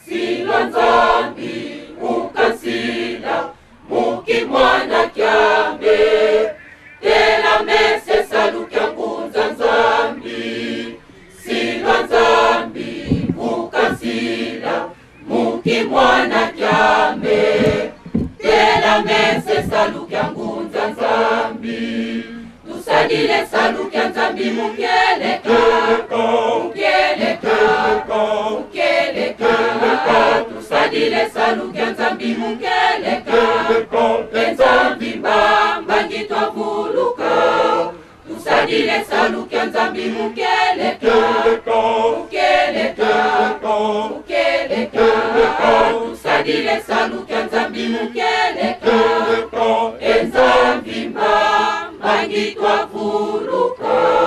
Silwa nzambi ukansila muki mwana kyambe tela mese salukya ngunza nzambi. Silwa nzambi ukansila muki mwana kyambe tela mese salukya ngunza nzambi. Tusadile salukya nzambi mukeleka mukeleka mukeleka. Tusadile salukya nzambi mukeleka enzambi mbamba ngitwavuluka. Tusadile salukya nzambi mukeleka mukeleka mukeleka. Tusadile salukya nzambi mukeleka enzambi mbamba ngitwavuluka.